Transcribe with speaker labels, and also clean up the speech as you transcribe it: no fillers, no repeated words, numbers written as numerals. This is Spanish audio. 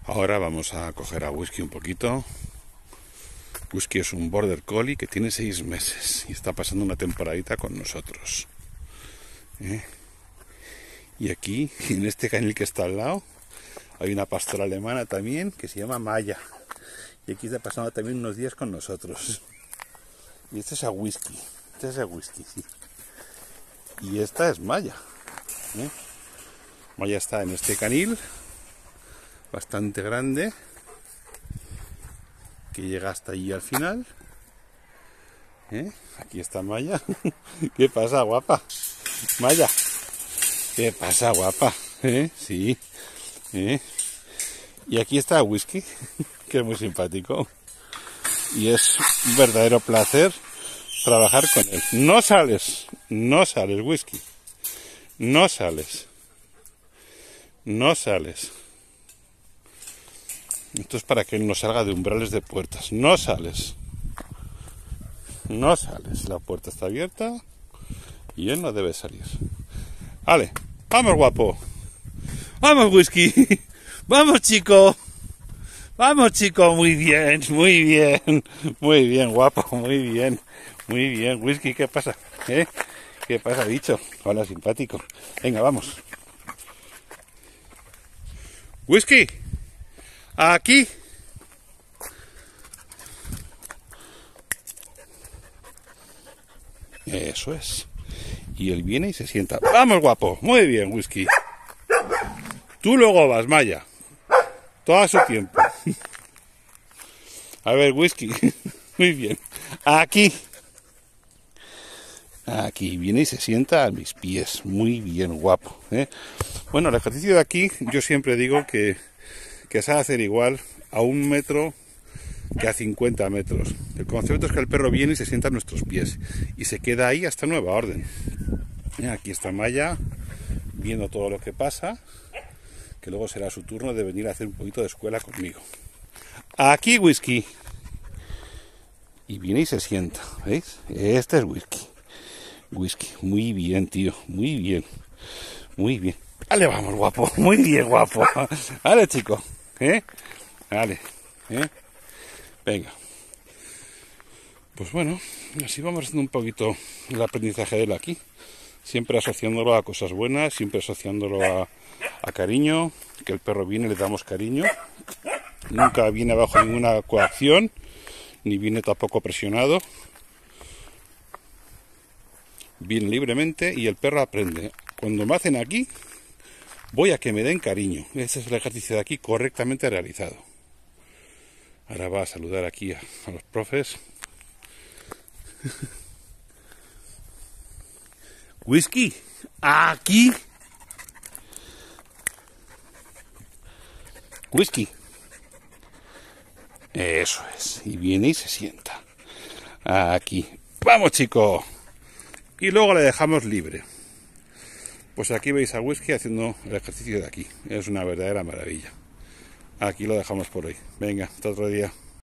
Speaker 1: Ahora vamos a coger a Whisky un poquito. Whisky es un Border Collie que tiene 6 meses y está pasando una temporadita con nosotros. Y aquí, en este canil que está al lado, hay una pastora alemana también que se llama Maya. Y aquí está pasando también unos días con nosotros. Y este es a Whisky. Este es a Whisky, sí. Y esta es Maya. Maya está en este canil, bastante grande, que llega hasta allí al final. Aquí está Maya. ¿Qué pasa, guapa? Maya. ¿Qué pasa, guapa? Sí. Y aquí está Whisky, que es muy simpático. Y es un verdadero placer trabajar con él. No sales, Whisky. No sales. Esto es para que él no salga de umbrales de puertas. No sales. La puerta está abierta y él no debe salir. Vale, vamos, guapo. Vamos, Whisky. Vamos, chico. Muy bien, guapo, muy bien, Whisky, ¿qué pasa? ¿Qué pasa, bicho? Hola, simpático. Venga, vamos. Whisky, aquí. Eso es. Y él viene y se sienta. Vamos, guapo, muy bien, Whisky. Tú luego vas, Maya. Todo a su tiempo. A ver, Whisky. Muy bien. Aquí viene y se sienta a mis pies. Muy bien, guapo. Bueno, el ejercicio de aquí, yo siempre digo que se ha de hacer igual a 1 metro que a 50 metros. El concepto es que el perro viene y se sienta a nuestros pies. Y se queda ahí hasta nueva orden. Aquí está Maya, viendo todo lo que pasa. Que luego será su turno de venir a hacer un poquito de escuela conmigo. Aquí, Whisky. Y viene y se sienta, ¿veis? Este es Whisky. Muy bien, tío. Muy bien. Vale, vamos, guapo. Muy bien, guapo. Vale, chico. Vale. Venga. Pues bueno, así vamos haciendo un poquito el aprendizaje de él aquí. Siempre asociándolo a cosas buenas, siempre asociándolo a cariño, que el perro viene, le damos cariño. Nunca viene bajo ninguna coacción, ni viene tampoco presionado. Viene libremente y el perro aprende. Cuando me hacen aquí, voy a que me den cariño. Ese es el ejercicio de aquí correctamente realizado. Ahora va a saludar aquí a los profes. Whisky, aquí. Whisky. Eso es. Y viene y se sienta. Aquí. ¡Vamos, chico! Y luego le dejamos libre. Pues aquí veis a Whisky haciendo el ejercicio de aquí. Es una verdadera maravilla. Aquí lo dejamos por hoy. Venga, hasta otro día.